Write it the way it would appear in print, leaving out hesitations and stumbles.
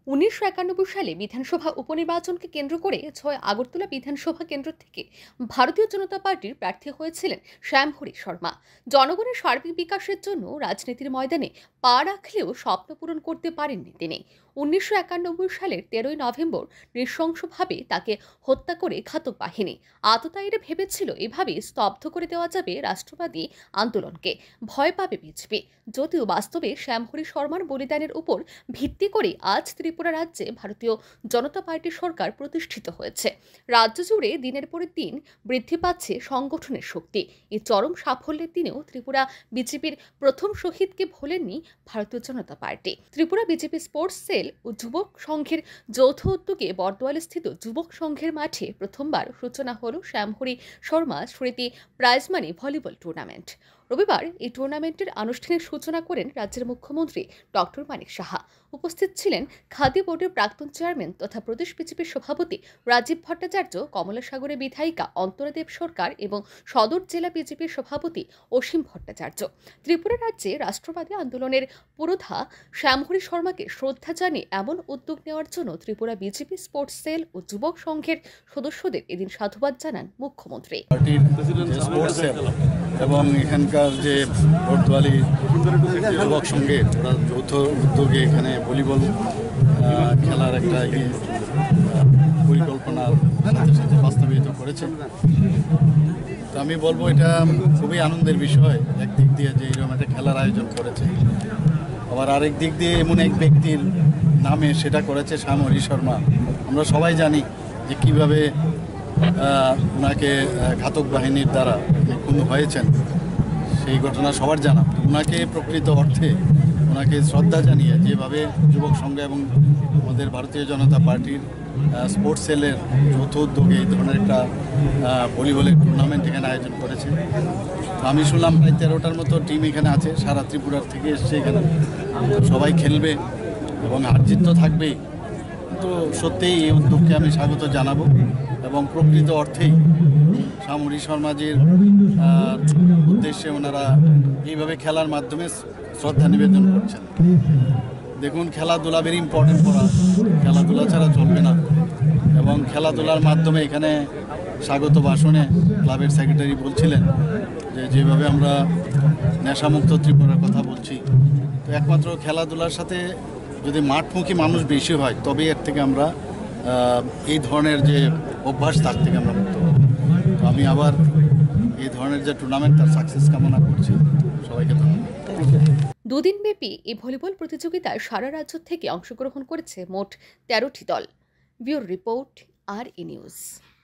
1991 সালে বিধানসভা উপনির্বাচনকে কেন্দ্র করে 6 আগরতলা বিধানসভা কেন্দ্র থেকে ভারতীয় জনতা পার্টির প্রার্থী হয়েছিলেন শ্যামহরি শর্মা। জনগণের সার্বিক বিকাশের জন্য রাজনীতির ময়দানে পা রাখলেও স্বপ্ন পূরণ করতে পারেননি তিনি। 1991 সালের 13ই নভেম্বর নৃশংসভাবে তাকে হত্যা করে ঘাতক বাহিনী। আততায়ীরা ভেবেছিল এভাবে স্তব্ধ করে দেওয়া যাবে রাষ্ট্রবাদী আন্দোলনকে, ভয় পাবে বিজেপি। যদিও বাস্তবে শ্যামহরি শর্মার বলিদানের উপর ভিত্তি করে আজ ত্রিপুরা রাজ্যে ভারতীয় জনতা পার্টি সরকার প্রতিষ্ঠিত হয়েছে। রাজ্য জুড়ে দিনের পর দিন বৃদ্ধি পাচ্ছে সংগঠনের শক্তি। এই চরম সাফল্যের দিনেও ত্রিপুরা বিজেপির প্রথম শহীদকে ভোলেননি Bharatiya Janata Party. Tripura BJP sports cell ও যুবক সংঘের যৌথ উদ্যোগে বর্দোয়ালস্থিত যুবক সংঘের মাঠে প্রথমবার সূচনা হল শ্যামহরি শর্মা স্মৃতি প্রাইজ মানি ভলিবল টুর্নামেন্ট। রবিবার এই টুর্নামেন্টের আনুষ্ঠানিক সূচনা করেন রাজ্যের মুখ্যমন্ত্রী ডক্টর মানিক সাহা। উপস্থিত ছিলেন খাদি বোর্ডের প্রাক্তন চেয়ারম্যান তথা প্রদেশ বিজেপির সভাপতি রাজীব ভট্টাচার্য, কমলাসাগরের বিধায়িকা অন্তরা দেব সরকার এবং সদর জেলা বিজেপির সভাপতি অসীম ভট্টাচার্য। ত্রিপুরা রাজ্যে রাষ্ট্রবাদী আন্দোলনের পুরোধা শ্যামহরি শর্মাকে শ্রদ্ধা জানিয়ে এমন উদ্যোগ নেওয়ার জন্য ত্রিপুরা বিজেপি স্পোর্টস সেল ও যুবক সংঘের সদস্যদের এদিন সাধুবাদ জানান মুখ্যমন্ত্রী। এবং এখানকার যে বর্দোয়ালি যুবক সঙ্গে ওরা যৌথ উদ্যোগে এখানে ভলিবল খেলার একটা পরিকল্পনার সাথে সাথে বাস্তবায়িত করেছে। তো আমি বলবো এটা খুবই আনন্দের বিষয় একদিক দিয়ে যে এরকম একটা খেলার আয়োজন করেছে, আবার আরেক দিক দিয়ে এমন এক ব্যক্তির নামে সেটা করেছে শ্যামহরি শর্মা। আমরা সবাই জানি যে কীভাবে ওনাকে ঘাতক বাহিনীর দ্বারা খুন হয়েছেন, সেই ঘটনা সবার জানা। ওনাকে প্রকৃত অর্থে ওনাকে শ্রদ্ধা জানিয়ে যেভাবে যুবক সংঘ এবং আমাদের ভারতীয় জনতা পার্টির স্পোর্টস সেলের যৌথ উদ্যোগে এই ধরনের একটা ভলিবলের টুর্নামেন্ট এখানে আয়োজন করেছে। তো আমি শুনলাম প্রায় 13টার মতো টিম এখানে আছে, সারা ত্রিপুরার থেকে এসছে এখানে। সবাই খেলবে এবং হার জিত তো থাকবেই। তো সত্যিই এই উদ্যোগকে আমি স্বাগত জানাবো এবং প্রকৃত অর্থেই শ্যামহরি শর্মাজির উদ্দেশ্যে ওনারা এইভাবে খেলার মাধ্যমে শ্রদ্ধা নিবেদন করছেন। দেখুন, খেলাধুলা ভেরি ইম্পর্টেন্ট করা, খেলাধুলা ছাড়া চলবে না। এবং খেলাধুলার মাধ্যমে এখানে স্বাগত ভাষণে ক্লাবের সেক্রেটারি বলছিলেন যে যেভাবে আমরা নেশামুক্ত ত্রিপুরার কথা বলছি, তো একমাত্র খেলাধুলার সাথে যদি মাঠমুখী মানুষ বেশি হয় তবে এর থেকে আমরা এই ধরনের যে অভ্যাস তার থেকে আমরা মুক্ত হব। তো আমি আবার এই ধরনের যে টুর্নামেন্ট তার সাকসেস কামনা করছি। সবাইকে ধন্যবাদ। দুদিনব্যাপী এই ভলিবল প্রতিযোগিতায় সারা রাজ্য থেকে অংশগ্রহণ করেছে মোট 13টি দল। Bureau report, R E news.